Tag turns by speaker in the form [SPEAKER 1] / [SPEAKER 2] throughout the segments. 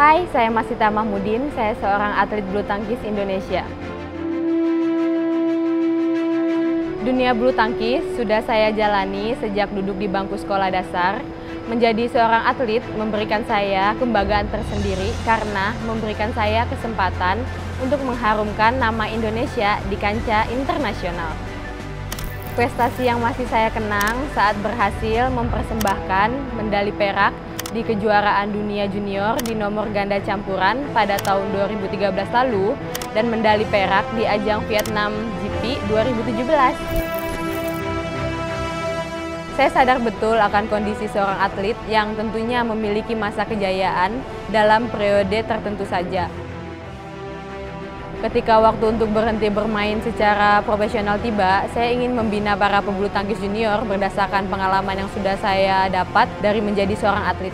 [SPEAKER 1] Hai, saya Masita Mahmudin, saya seorang atlet bulu tangkis Indonesia. Dunia bulu tangkis sudah saya jalani sejak duduk di bangku sekolah dasar. Menjadi seorang atlet memberikan saya kebanggaan tersendiri karena memberikan saya kesempatan untuk mengharumkan nama Indonesia di kancah internasional. Prestasi yang masih saya kenang saat berhasil mempersembahkan medali perak di kejuaraan dunia junior di nomor ganda campuran pada tahun 2013 lalu dan medali perak di ajang Vietnam GP 2017. Saya sadar betul akan kondisi seorang atlet yang tentunya memiliki masa kejayaan dalam periode tertentu saja. Ketika waktu untuk berhenti bermain secara profesional tiba, saya ingin membina para pebulu tangkis junior berdasarkan pengalaman yang sudah saya dapat dari menjadi seorang atlet.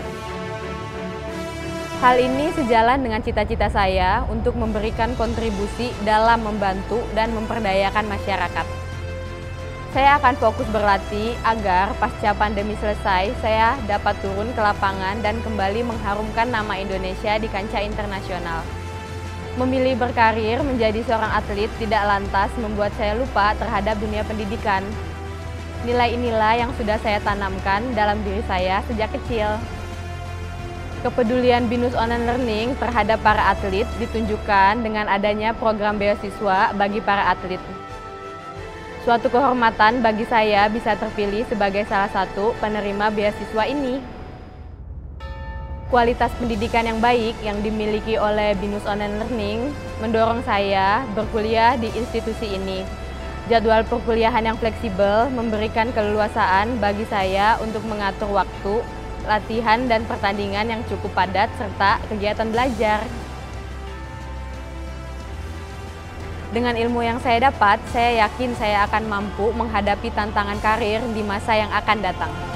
[SPEAKER 1] Hal ini sejalan dengan cita-cita saya untuk memberikan kontribusi dalam membantu dan memperdayakan masyarakat. Saya akan fokus berlatih agar pasca pandemi selesai, saya dapat turun ke lapangan dan kembali mengharumkan nama Indonesia di kancah internasional. Memilih berkarir menjadi seorang atlet tidak lantas membuat saya lupa terhadap dunia pendidikan. Nilai-nilai yang sudah saya tanamkan dalam diri saya sejak kecil. Kepedulian BINUS Online Learning terhadap para atlet ditunjukkan dengan adanya program beasiswa bagi para atlet. Suatu kehormatan bagi saya bisa terpilih sebagai salah satu penerima beasiswa ini. Kualitas pendidikan yang baik yang dimiliki oleh BINUS Online Learning mendorong saya berkuliah di institusi ini. Jadwal perkuliahan yang fleksibel memberikan keleluasaan bagi saya untuk mengatur waktu, latihan dan pertandingan yang cukup padat serta kegiatan belajar. Dengan ilmu yang saya dapat, saya yakin saya akan mampu menghadapi tantangan karir di masa yang akan datang.